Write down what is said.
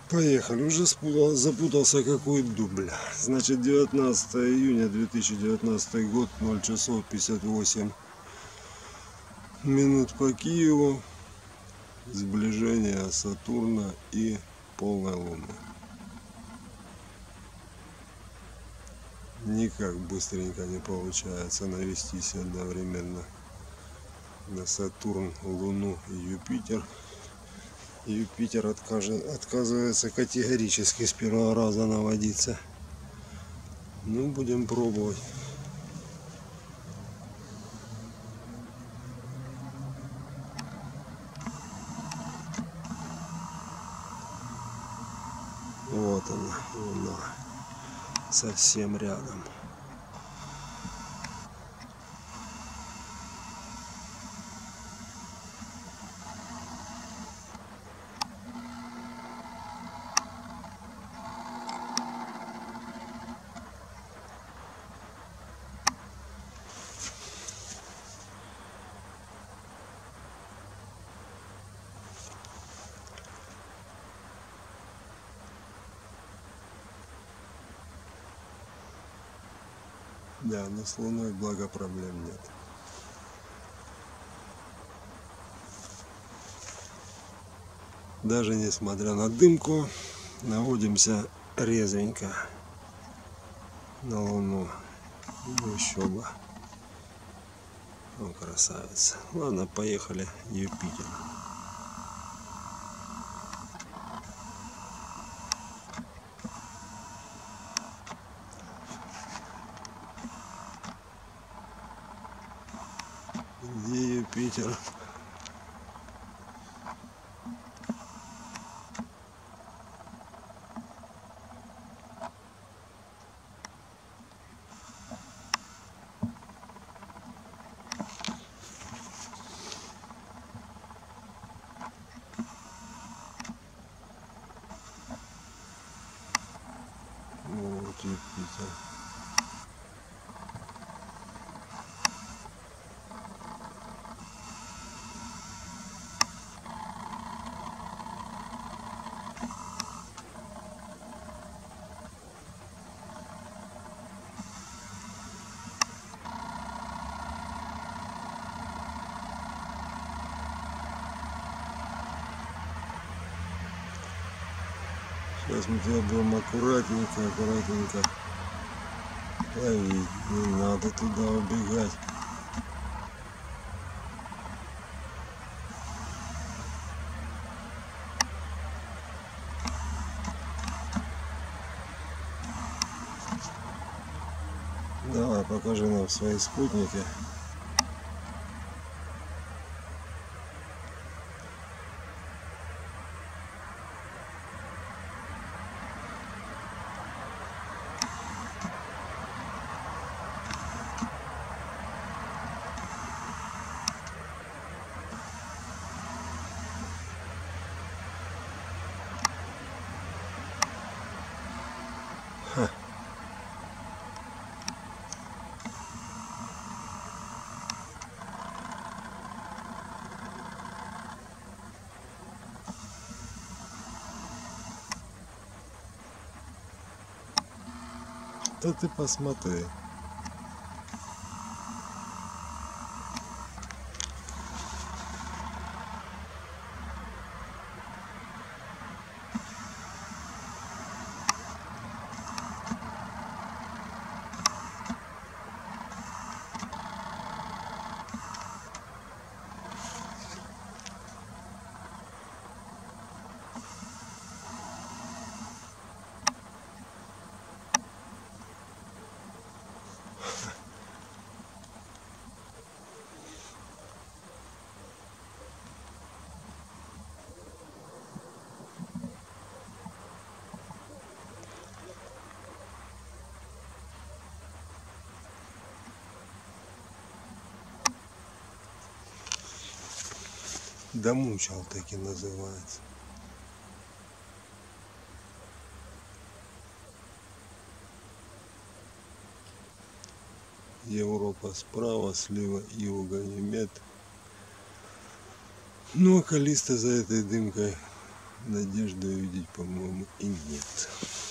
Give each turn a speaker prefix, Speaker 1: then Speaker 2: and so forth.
Speaker 1: Поехали, уже запутался какой дубль. Значит, 19 июня 2019 год, 0 часов 58 минут по Киеву. Сближение Сатурна и полной Луны. Никак быстренько не получается навестись одновременно на Сатурн, Луну и Юпитер. Юпитер отказывается категорически с первого раза наводиться. Ну, будем пробовать. Вот она, Луна, совсем рядом. Да, но с Луной благо проблем нет. Даже несмотря на дымку, наводимся резвенько на Луну. Ну еще бы. О, красавица. Ладно, поехали Юпитер. Где Юпитер? Вот Юпитер. Сейчас мы тебя будем аккуратненько ловить. Не надо туда убегать. Давай, покажи нам свои спутники. Ха. Да ты посмотри. Домучал таки называется. Европа справа, слева Ио Ганимед. Ну а Каллиста за этой дымкой Надежды увидеть, по-моему, и нет.